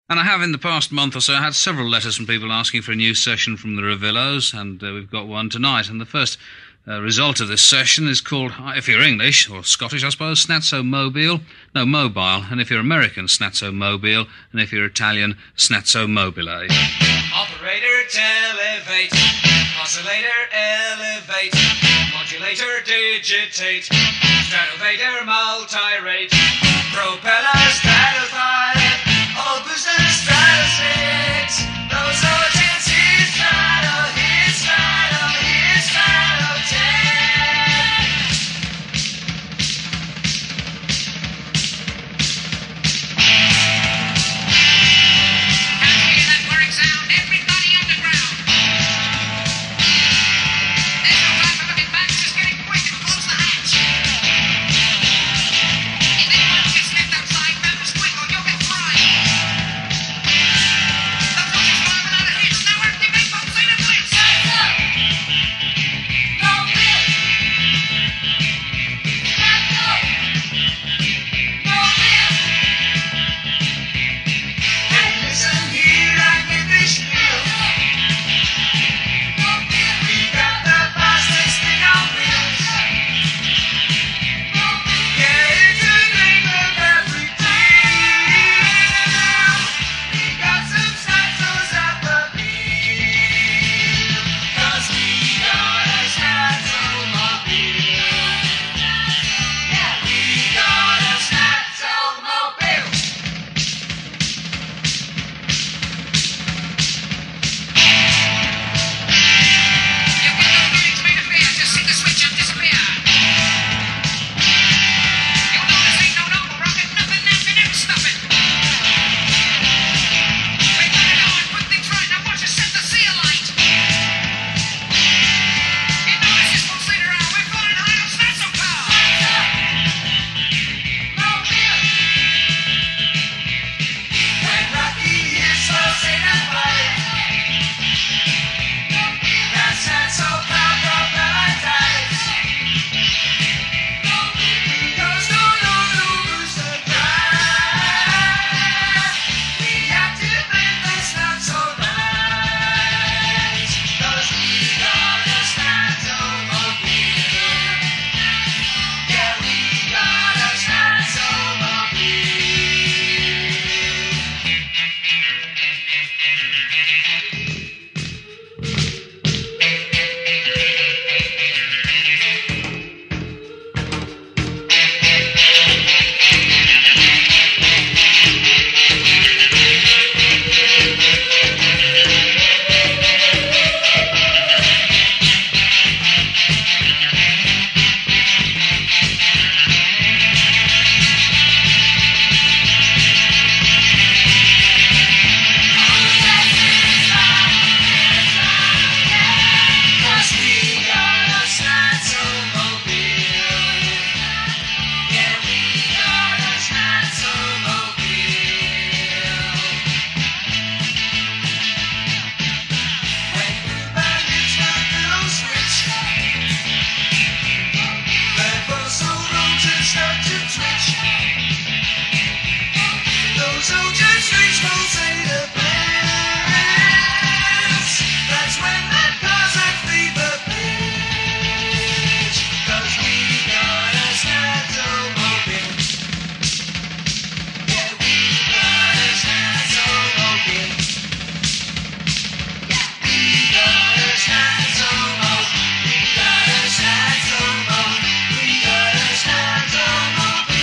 And I have, in the past month or so, had several letters from people asking for a new session from the Revillos, and we've got one tonight. And the first result of this session is called, if you're English, or Scottish, I suppose, Snazzo Mobile. No, Mobile. And if you're American, Snazzo Mobile. And if you're Italian, Snazzo Mobile. Operator, elevate. Oscillator, elevate. Modulator, digitate. Stratovator, multi-rate. Propeller, strato 5. All boosters, strato 6. Those origins, here's strato, here's strato, here's strato 10. Can you hear that whirring sound? Everybody underground. There's no time for looking back, just getting quick and close the hatch. If anyone gets left outside, grab the squig or you'll get fried. The push is far without a hitch. Now activate pulsator blitz. Hey, listen here and get this spiel. We got the fastest thing on wheels. Yeah, it's a dream of every deal. We got some Snazzos at the wheel. 'Cause we got a Snazzo-mobile. Yeah, we got a Snazzo-mobile. You get no feelings made of fear, just hit the switch and disappear. You'll know this ain't no normal rocket, nothing that can ever stop it. We got it on, put things right, now watch us set the sea alight. You know this is pulsator hour, we're flying around on Snazzo power. When Rocky hits slows in and fight, that's Snazzo power propeller dives. He goes no booster drive. We activate the Snazzo lights. 'Cause we got a Snazzo-mobile. Yeah, we got a Snazzo-mobile. Cause we got a Snazzo-mobile. Yeah, we got a Snazzo-mobile. When Ruben hits that little switch, the Bosso rotors start to twitch. Those ocean streets pulsate a blitz. That's when that cause that fever pitch. 'Cause we got a Snazzo-mobile. Yeah, we got a Snazzo-mobile. Yeah, we got a Snazzo-mobile. We got a Snazzo-mobile. We got a Snazzo-mobile.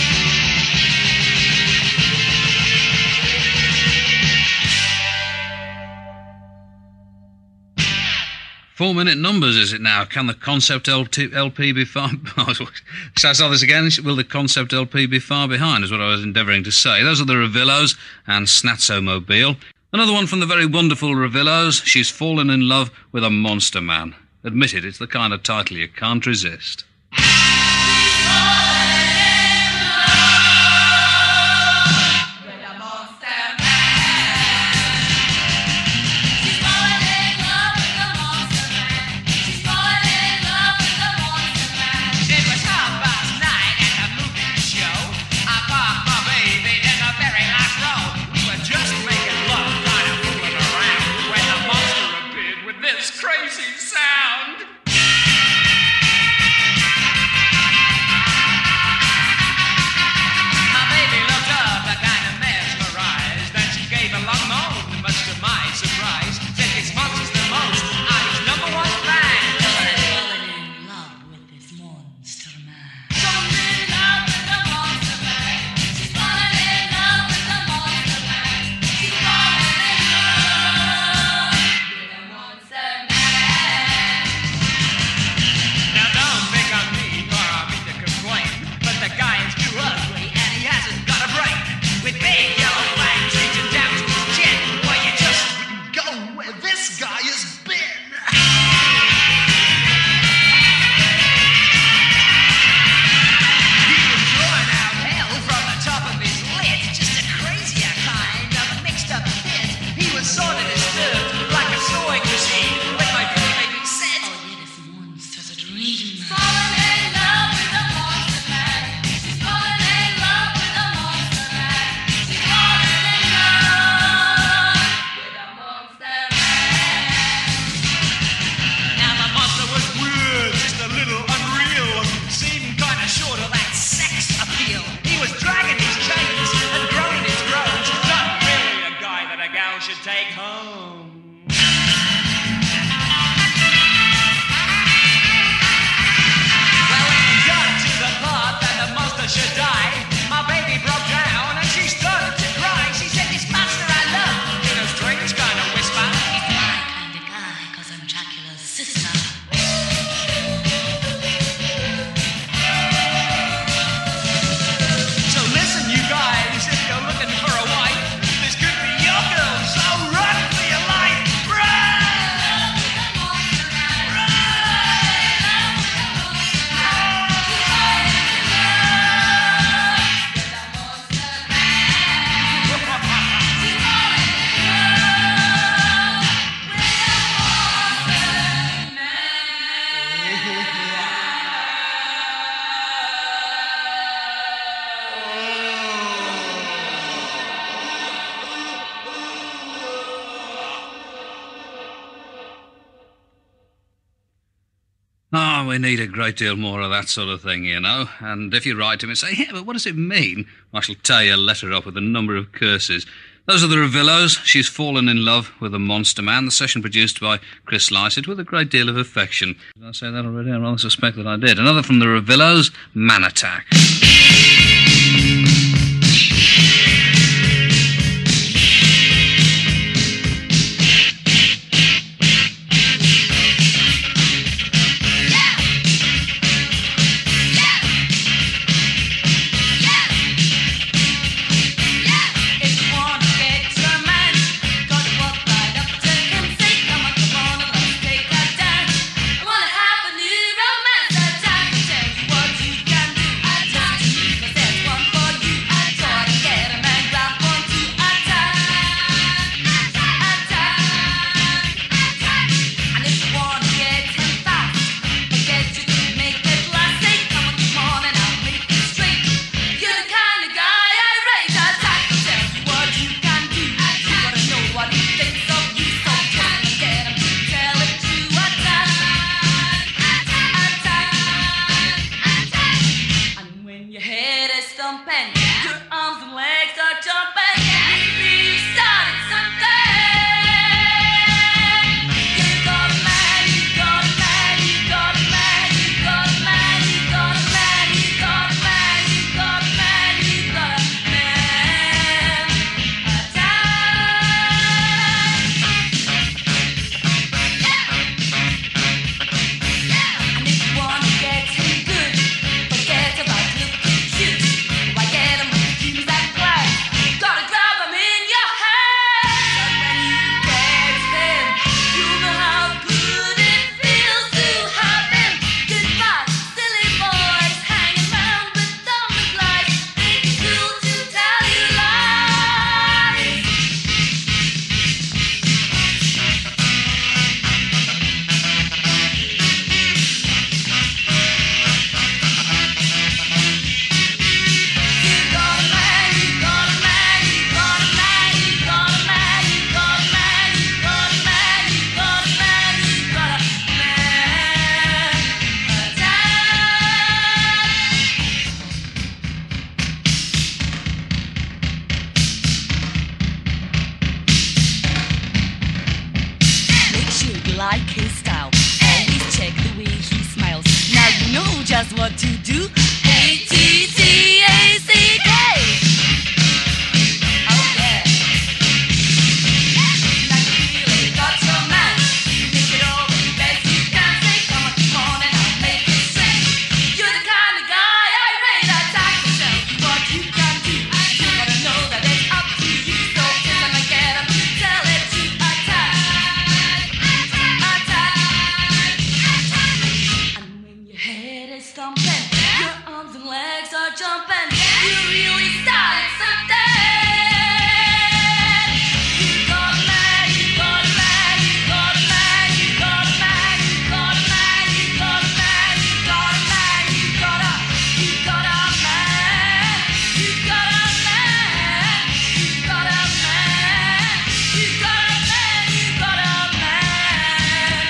4-minute numbers, is it now? Can the concept LP be far... Shall I start this again? Will the concept LP be far behind, is what I was endeavouring to say. Those are the Revillos and Snazzo Mobile. Another one from the very wonderful Revillos. She's fallen in love with a monster man. Admit it, it's the kind of title you can't resist. It was 9:30 at the movie show. I parked my baby in the very last row. We were just we need a great deal more of that sort of thing, you know. And if you write to him and say, yeah, but what does it mean? I shall tear your letter up with a number of curses. Those are the Revillos. She's fallen in love with a monster man. The session produced by Chris Lycett with a great deal of affection. Did I say that already? I rather suspect that I did. Another from the Revillos, Man Attack. Like his style, always check the way he smiles. Now you know just what to do. A-T-T-A-C-K. Oh yeah. Now you really got your man. Make it all the best you can. Say come on and I'll make it sing. You're the kind of guy I rate. Attack yourself, what you can do. You gotta know that it's up to you. So if I get up, tell it to attack. And when your head is thumping, your arms and legs are jumping, you really started something. You got a man, you got a man, you got a man, you got a man, you got a man, you got a man, you got a man, you got a man, you got a man, you got a man, you got a man, you got a man, you got a man.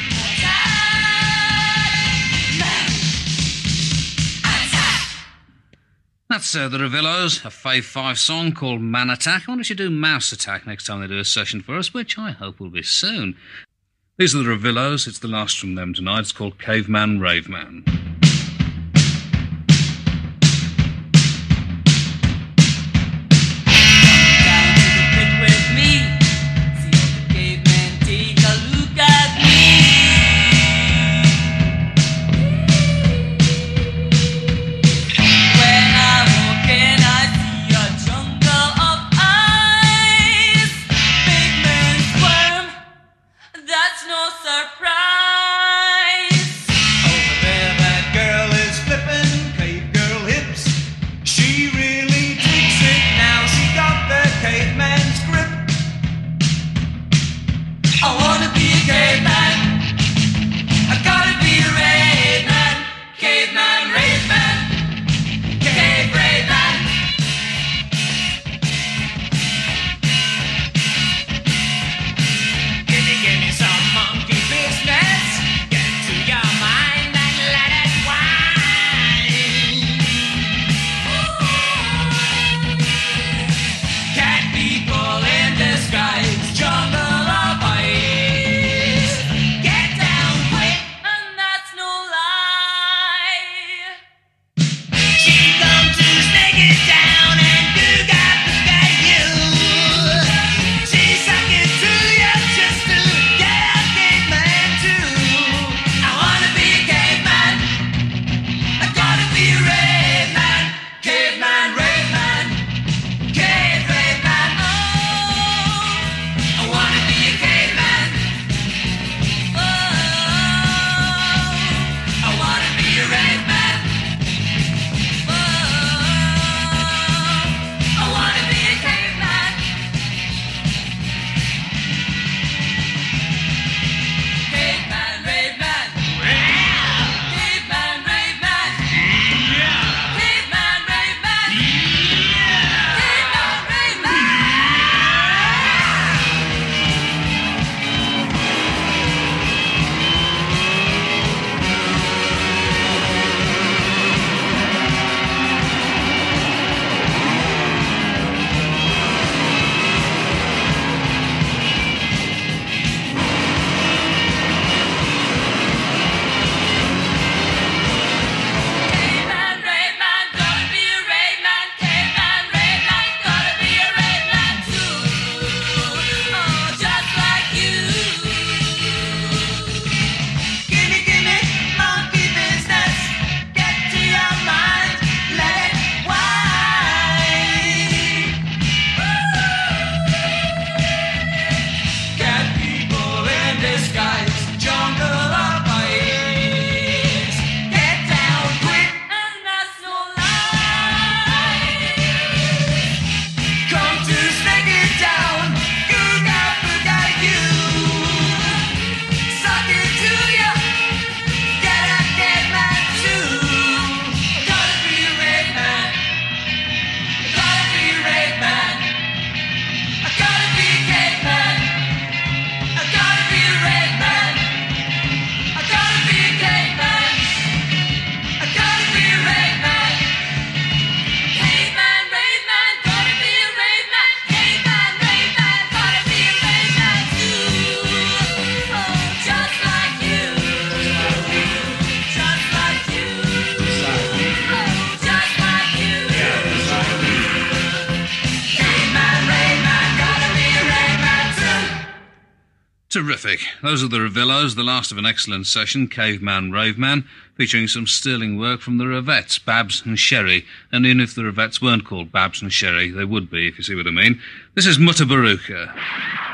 That's the Revillos, a Fave 5 song called Man Attack. I wonder if you do Mouse Attack next time they do a session for us, which I hope will be soon. These are the Revillos. It's the last from them tonight. It's called Caveman Raveman. Down to the pit with me. See the caveman take a look at me. When I walk in, I see a jungle of ice. Big men squirm, that's no surprise. Over there, that girl Terrific. Those are the Revillos, the last of an excellent session, Caveman, Raveman, featuring some sterling work from the Revettes, Babs and Sherry. And even if the Revettes weren't called Babs and Sherry, they would be, if you see what I mean. This is Mutabaruka.